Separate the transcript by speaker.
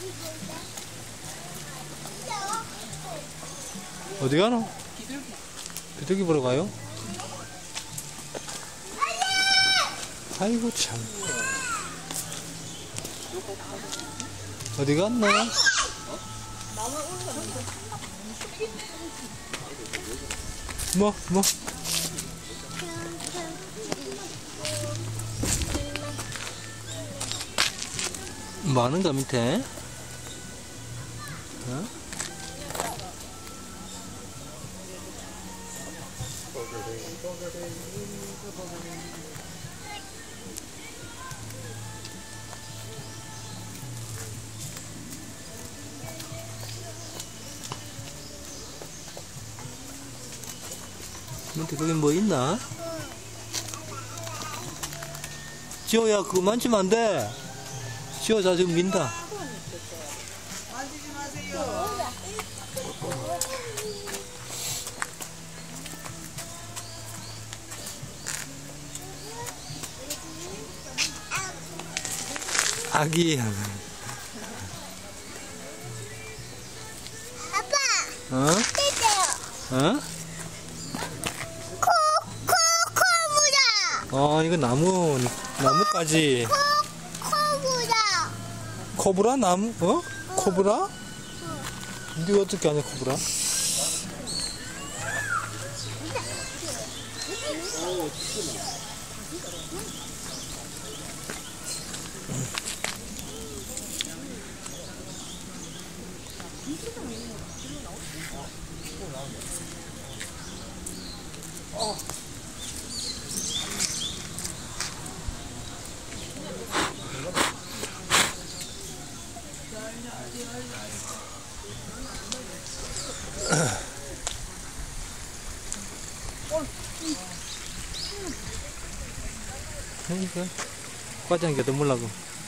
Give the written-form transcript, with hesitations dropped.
Speaker 1: 어디 가노?
Speaker 2: 비둘기.
Speaker 1: 비둘기 보러 가요? 아이고 참. 어디 갔노? 뭐? 많은가 밑에? 어? 밑에 거기 뭐 있나? 지호야 그거 만지면 안 돼. 지호 자 지금 민다.
Speaker 2: 만지지 마세요.
Speaker 1: 아기.
Speaker 3: 아빠,
Speaker 1: 어?
Speaker 3: 떼떼요.
Speaker 1: 어?
Speaker 3: 코브라.
Speaker 1: 이거 나무까지.
Speaker 3: 코브라.
Speaker 1: 코브라 나무? 어? 코브라? 네가 어떻게 아냐 코브라? 그러니까 과장이 더 물라고.